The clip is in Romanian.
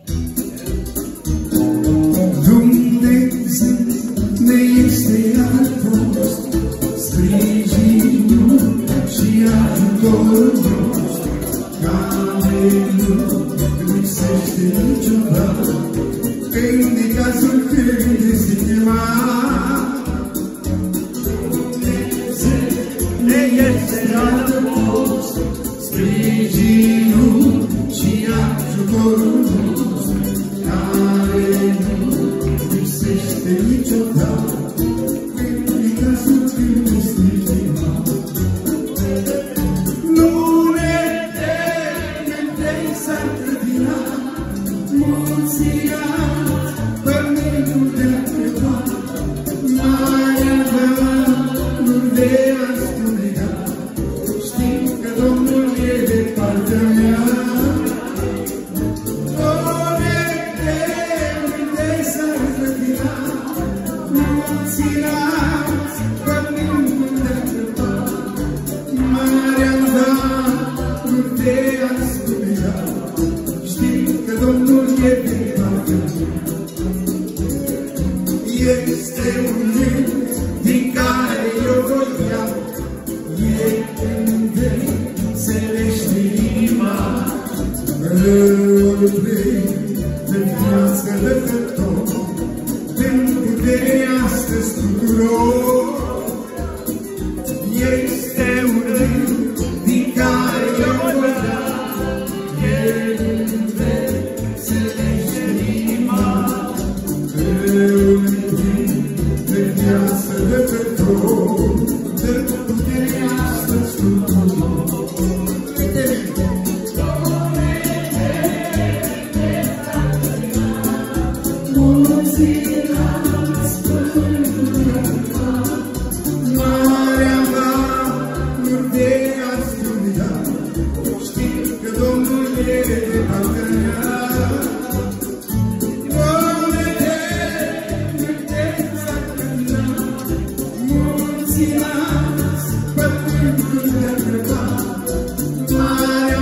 Dumnezeu ne este iar fost sprijinul și ajutorul nostru, care nu lipsește niciodată, în necazul când este chemat. Dumnezeu ne este iar fost sprijinul și ajutorul nostru, care nu lipsește niciodată, în necazul când este chemat. Nu ne temem de s-ar grădina munția, pământul de-a trecut, marea valuri de asculia. Știm că Domnul e de partea mea. Nu ne temem de s-ar grădina munția, pământul de-a trecut, marea valuri de asculia. Știm că Domnul e de partea mea. Este un gând din care eu voi iau, e când înțelește inima, răul plin de viață lăcător, din puterea astăzi tuturor. Este un gând din care eu voi iau, e când înțelește inima, răul plin de viață lăcător, din puterea astăzi tuturor. Marea valuri de asculia, știm că Domnul e de partea mea. Nu ne temem de s-ar grădina munția, pământul de-a trecut, marea